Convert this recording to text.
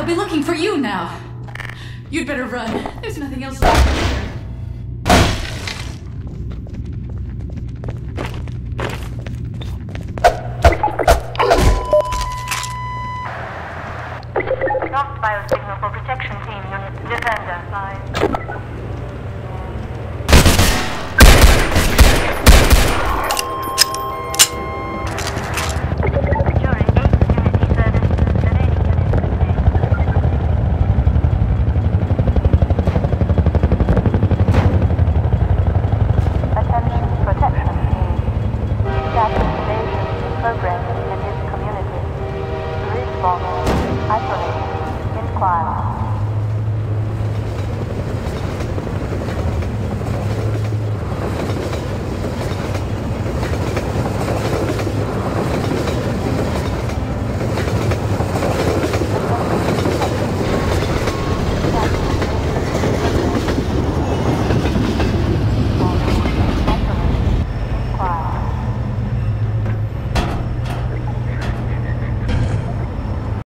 be looking for you now. You'd better run. There's nothing else left here. Lost biosignal for protection team unit. Defender 5. Isolation, inquire.